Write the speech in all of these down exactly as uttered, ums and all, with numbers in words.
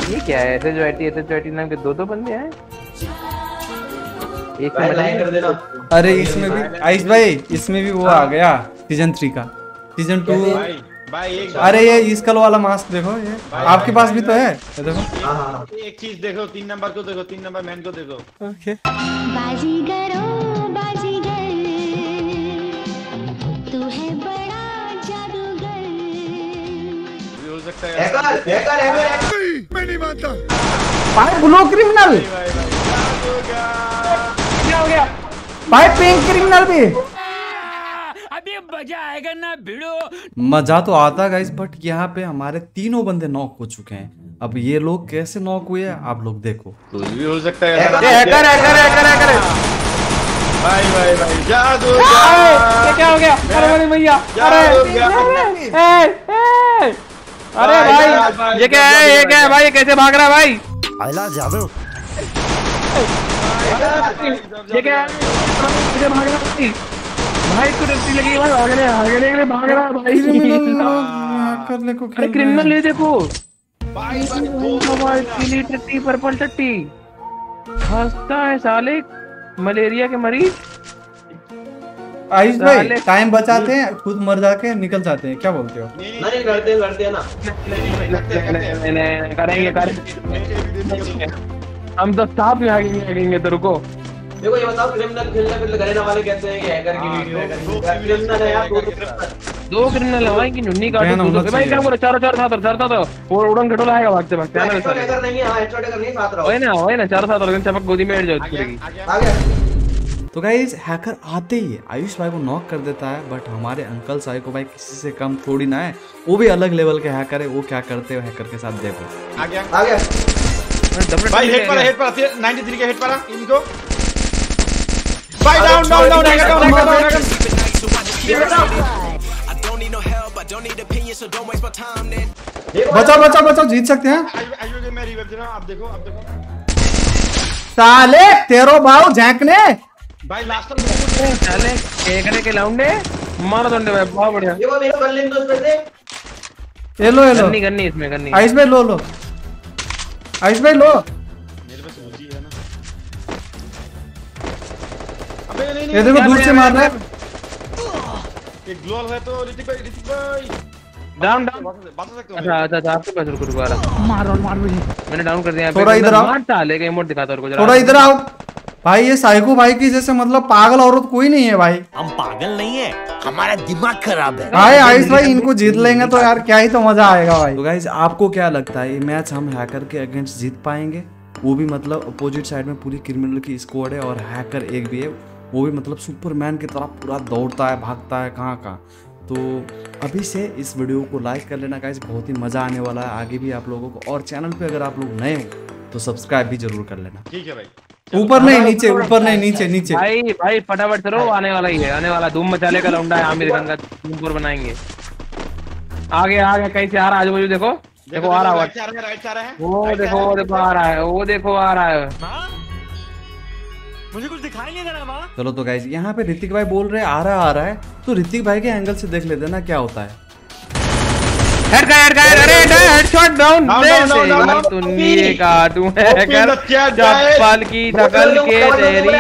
ये क्या है? ऐसे जो आईटी ऐसे जो आईटी नाम के दो दो बंदे हैं। एक में लाइक कर देना। अरे इसमें भी आयुष भाई, इसमें भी वो आ गया सीजन थ्री का, सीजन टू। भाई एक अरे ये इसकल वाला मास्क देखो, ये आपके पास भी तो है, ये देखो। हाँ एक चीज देखो, तीन नंबर को देखो, तीन नंबर मैन को देखो। ओके बाजीगरो बाजीगर, तू है बड़ा जादूगर। हो सकता है हैकर हैकर हैकर। मैं नहीं मानता भाई। ब्लू क्रिमिनल क्या हो गया भाई? पिंक क्रिमिनल भी। अभी मजा आएगा ना भिड़ो। मजा तो आता गाइस, बट यहाँ पे हमारे तीनों बंदे नॉक हो चुके हैं। अब ये लोग कैसे नॉक हुए आप लोग देखो। कुछ भी हो सकता है। हैकर हैकर हैकर हैकर भाई भाई भाई जादू। ये क्या हो गया? अरे मेरी भैया, अरे ए ए अरे भाई ये क्या है? ये क्या है भाई? ये कैसे भाग रहा है भाई? आइला जादू। ये क्या है? कैसे भाग रहा है भाई? को डरती लगी भाई, भाग रहे भाग रहे भाग रहा भाई। करने को अरे क्रिमिनल ले देखो भाई भाई, पीली टट्टी पर्पल टट्टी हंसता है साले, मलेरिया के मरीज। आयुष भाई टाइम बचाते हैं, खुद मर जाके निकल जाते हैं, क्या बोलते हो? नहीं लड़ते लड़ते हैं ना। करेंगे करेंगे हम तो साफ में आगे आगेंगे। तो रुको देखो ये बताओ, क्रिमिनल खेलने पे गरीना वाले कहते हैं कि हैकर की वीडियो है, क्रिमिनल है यार, दो क्रिमिनल दो क्रिमिनल है भाई की नुन्नी काट दो भाई। क्या बोले? चारों चार साथ चार साथ वो उड़न घटोला आएगा भागते भागते। हैकर नहीं है। हां हेडशॉट हैकर नहीं, साथ रहो। ओए ना ओए ना, चारों साथ और चमक गोदी में बैठ जाओ पूरी। आ गया। तो गाइस हैकर आते ही आयुष भाई को नॉक कर देता है, बट हमारे अंकल साई को भाई किसी से कम थोड़ी ना है, वो भी अलग लेवल के हैकर है। वो क्या करते हैं हैकर के साथ देखो। आ गया आ गया भाई। हेड पर हेड पर तिरानवे के हेड पर इनको भाई। Down down down hacker down hacker बचाओ बचाओ बचाओ, जीत सकते हैं। आइयो के मैं रिवाइव दे रहा हूं। आप देखो आप देखो साले तेरो भाव झैंकने भाई। लास्ट में साले केकड़े के लाउंडे मारो दंडे भाई, बहुत बढ़िया। ये वो मेरे बल्ले में दोस्त पे ये लो ये लो गन्नी गन्नी इसमें गन्नी। आयुष भाई लो लो आयुष भाई लो। मेरे पास उजी है ना। अबे नहीं ये नहीं देखो दूर से मार रहा है। एक ग्लोअल है तो ऋतिक भाई ऋतिक भाई डाउन डाउन। बता सकते हो? अच्छा अच्छा आपके पास रुको रुको आ रहा। मारो मार मुझे, मैंने डाउन कर दिया। थोड़ा इधर आओ, मारता लेके इमोट दिखाता और थोड़ा इधर आओ भाई। ये साइको भाई की जैसे मतलब पागल औरत कोई नहीं है भाई। हम पागल नहीं है, हमारा दिमाग खराब है। भाई आयुष भाई इनको जीत लेंगे तो यार क्या ही तो मजा आएगा भाई। तो गाइस आपको क्या लगता है ये मैच हम हैकर के अगेंस्ट जीत पाएंगे? वो भी मतलब अपोजिट साइड में पूरी क्रिमिनल की स्क्वाड है और हैकर एक भी है, वो भी मतलब सुपरमैन की तरह पूरा दौड़ता है भागता है कहाँ कहाँ। तो अभी से इस वीडियो को लाइक कर लेना गाइस, बहुत ही मजा आने वाला है आगे भी आप लोगों को। और चैनल पे अगर आप लोग नए हो तो सब्सक्राइब भी जरूर कर लेना। ठीक है भाई। ऊपर नहीं नीचे, ऊपर नहीं नीचे नीचे। भाई भाई फटाफट करो, आने वाला ही है, आने वाला धूम मचाले का लौंडा है। आमिर खान का धूमपुर बनाएंगे। आगे आगे कहीं से आ रहा है, आजू बाजू देखो देखो आ रहा है, राइट आ रहा है। वो देखो वो देखो आ रहा है, वो देखो आ रहा है। मुझे कुछ दिखाई नहीं दे रहा माँ। चलो तो गाइस यहाँ पे ऋतिक भाई बोल रहे आ रहा आ रहा है, तो ऋतिक भाई के एंगल से देख लेते ना क्या होता है। हेड का हेड का अरे हेडशॉट डाउन दे तू नीचे का तू है कर चप्पल की धकल के तेरी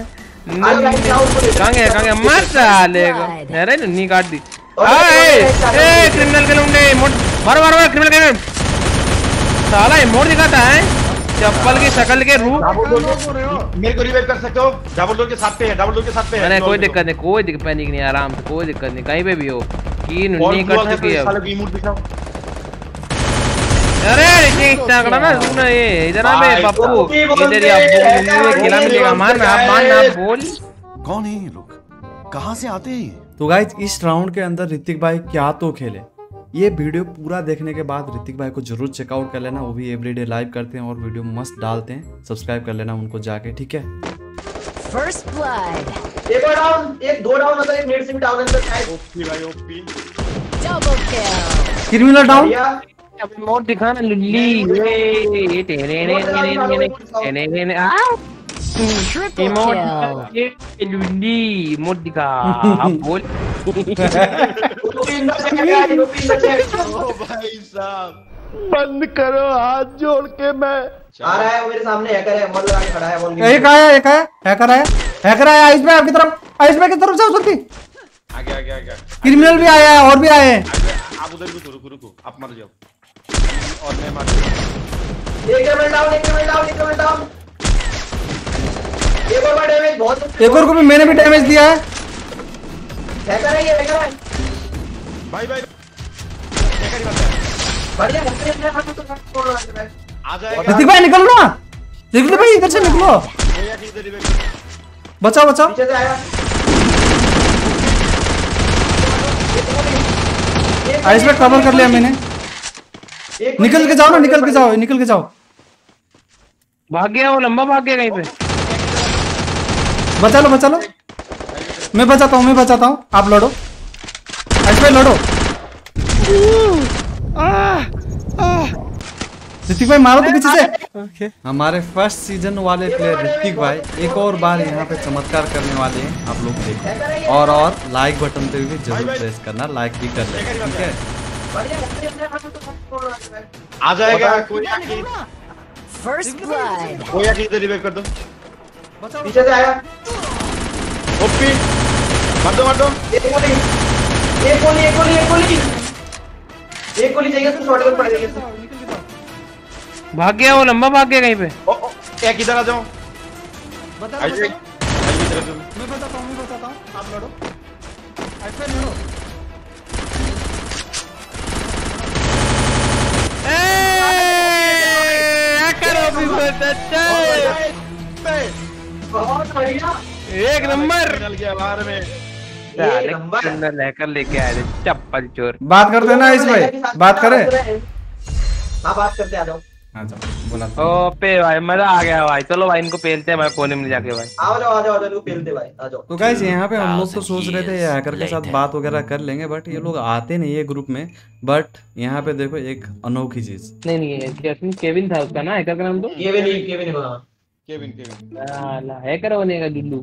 कांगे कांगे मत साले को अरे नी काट दी। ए ए क्रिमिनल के लौंडे मोड़ मारो मारो क्रिमिनल के साला ये मोड़ दिखाता है चप्पल की शक्ल के रूप। मेरे को रिवाइव कर सकते हो? डबल डोर के साथ पे है, डबल डोर के साथ पे है। अरे कोई दिक्कत नहीं, कोई दिक्कत पैनिक नहीं, आराम से कोई दिक्कत नहीं, कहीं पे भी हो की नुन्नी कट चुकी है। अरे ऋतिक तगड़ा ना सुन ये इधर आ बे पप्पू इधर या अब्बू खिला मिलेगा मान आप मान आप बोल। कौन है ये लोग, कहां से आते हैं? तो गाइस इस राउंड के अंदर ऋतिक भाई क्या तो खेले, ये वीडियो पूरा देखने के बाद ऋतिक भाई को जरूर चेकआउट कर लेना। वो भी एवरीडे लाइव करते हैं और वीडियो मस्त डालते हैं, सब्सक्राइब कर लेना उनको जाके, ठीक है। First blood. एक और डाउन, एक दो डाउन होता है, एक मिनट से भी डाउन अंदर है। ओपी भाई OP. Double kill. Criminal down. अब मोड दिखाना लुल्ली ये तेरे ने ने ने ने ने आ इमोट ये लुल्ली मोड दिखा अब बोल। ओ भाई साहब बंद करो हाथ जोड़ के मैं आ रहा है वो मेरे सामने हैकर है मॉल लगा के खड़ा है मॉल एक आया एक आया हैकर आया हैकर आया आइस भाई आपकी तरफ आइस भाई की तरफ जाओ जल्दी आ गया आ गया आ गया क्रिमिनल भी आया है और भी आए हैं आप उधर रुको रुको रुको आप मर जाओ और मैं मार दूं एक डबल डाउन एक डबल डाउन एक डबल डाउन एक और डैमेज बहुत एक और को भी मैंने भी डैमेज दिया है हैकर है ये हैकर है भाई भाई क्या करी बात है बढ़िया बढ़िया आ जाएगा ऋतिक भाई निकल ना ऋतिक भाई इधर से निकलो भैया की इधर रिवेक बचाओ बचाओ पीछे से आया आइस में कवर कर लिया मैंने निकल के जाओ ना निकल के जाओ निकल के जाओ भाग गया वो लंबा भाग गया कहीं पे बचा लो बचा लो मैं बचाता हूँ मैं बचाता हूँ आप लड़ो आइस भाई लड़ो ऋतिक भाई मारो तो पीछे से हमारे फर्स्ट सीजन वाले प्लेयर ऋतिक भाई एक और बार यहाँ पे चमत्कार करने वाले हैं आप लोग देखो और और लाइक बटन पे भी जरूर प्रेस करना लाइक भी कर लेना ठीक है आ जाएगा कोई आके First blood. कोई आके इधर रिवेक कर दो पीछे से आया ओपी मार दो मार दो एक गोली एक गोली एक गोली एक गोली एक गोली चाहिए तो शॉटगन पड़ेगा भाग गया वो लंबा भाग गया कहीं पे ओ ओ एक इधर आ जाओ बता आइए आइए इधर आ जाओ मैं बताता हूँ मैं बताता हूँ आप लड़ो आइस भाई लड़ो बहुत बढ़िया एक नंबर निकल गया बाहर में लेकर लेके आए थे चप्पल चोर बात करते ना आइस भाई बात करें हाँ बात करते आ जाओ अच्छा बोला ओ पे भाई मजा आ गया भाई चलो भाई इनको पेलते हैं भाई कोने में जाके भाई आओ जाओ आ जाओ आ जाओ पेलते भाई आ जाओ तो गाइस यहाँ पे हम लोग तो सोच रहे थे ये हैकर के साथ बात वगैरह कर लेंगे बट ये लोग आते नहीं है ग्रुप में बट यहाँ पे देखो एक अनोखी चीज नहीं नहीं कैसे केविन था उसका ना हैकर का नाम तो केविन नहीं केविन नहीं बना केविन केविन साला हैकर बनेगा गिल्लू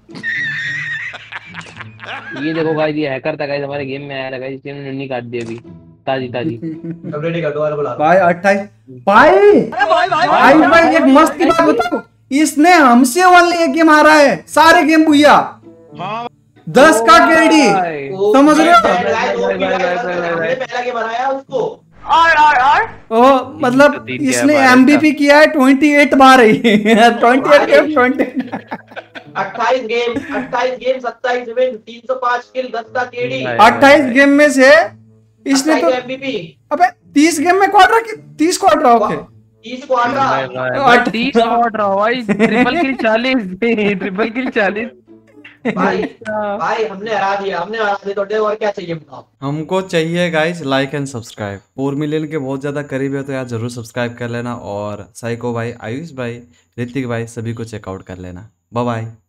ये देखो गाइस ये हैकर था गाइस हमारे गेम में आया था गाइस इसने नन्नी काट दी अभी ताजी ताजी अब रेडी कर दो वाला बुला भाई अट्ठाईस भाई भाई भाई एक मस्त की बात बताओ इसने हमसे वाले एक गेम हारा है सारे गेम भैया दस का केडी समझ रहे हो पहला के बनाया उसको ओ मतलब इसने एमबीपी किया है अट्ठाईस बार है अट्ठाईस गेम ट्वेंटी अट्ठाईस गेम अट्ठाईस गेम सत्ताईस विन तीन सौ पाँच किल दस का केडी अट्ठाईस गेम में से इसने तो एमवीपी अबे तीस गेम में क्वाड्रा की तीस क्वाड्रा ओके तीस क्वाड्रा तीस क्वाड्रा भाई ट्रिपल किल चालीस ट्रिपल किल चालीस भाई भाई हमने हरा दिया हमने हरा दिया तो और क्या चाहिए बताओ हमको चाहिए guys like and subscribe four million के बहुत ज्यादा करीब है तो यार जरूर सब्सक्राइब कर लेना और साइको भाई आयुष भाई ऋतिक भाई सभी को चेकआउट कर लेना बाय बाय।